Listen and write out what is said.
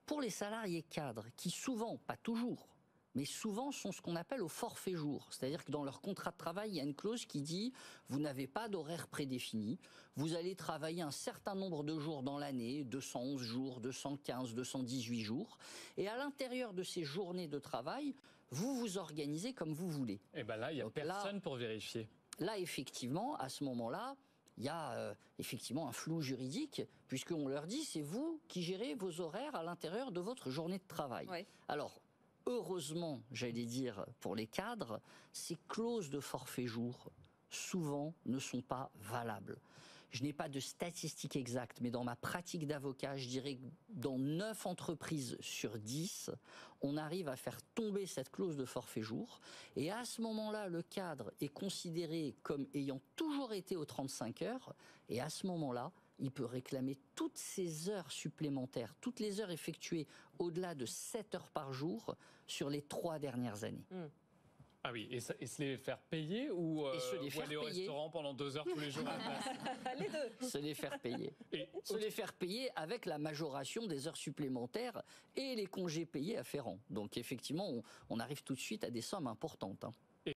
Pour les salariés cadres, qui souvent, pas toujours, mais souvent sont ce qu'on appelle au forfait jour. C'est-à-dire que dans leur contrat de travail, il y a une clause qui dit « vous n'avez pas d'horaire prédéfini, vous allez travailler un certain nombre de jours dans l'année, 211 jours, 215, 218 jours, et à l'intérieur de ces journées de travail, vous vous organisez comme vous voulez. » Et bien là, il n'y a personne pour vérifier. Là, effectivement, à ce moment-là, il y a effectivement un flou juridique, puisqu'on leur dit c'est vous qui gérez vos horaires à l'intérieur de votre journée de travail. Ouais. Alors, heureusement, j'allais dire, pour les cadres, ces clauses de forfait jour, souvent, ne sont pas valables. Je n'ai pas de statistiques exactes, mais dans ma pratique d'avocat, je dirais que dans 9 entreprises sur 10, on arrive à faire tomber cette clause de forfait jour. Et à ce moment-là, le cadre est considéré comme ayant toujours été aux 35 heures. Et à ce moment-là, il peut réclamer toutes ces heures supplémentaires, toutes les heures effectuées au-delà de 7 heures par jour sur les 3 dernières années. Ah oui, et se les faire payer ou aller au restaurant pendant 2 heures tous les jours à la place? Les deux. Se les faire payer. Se les faire payer avec la majoration des heures supplémentaires et les congés payés afférents. Donc effectivement, on arrive tout de suite à des sommes importantes.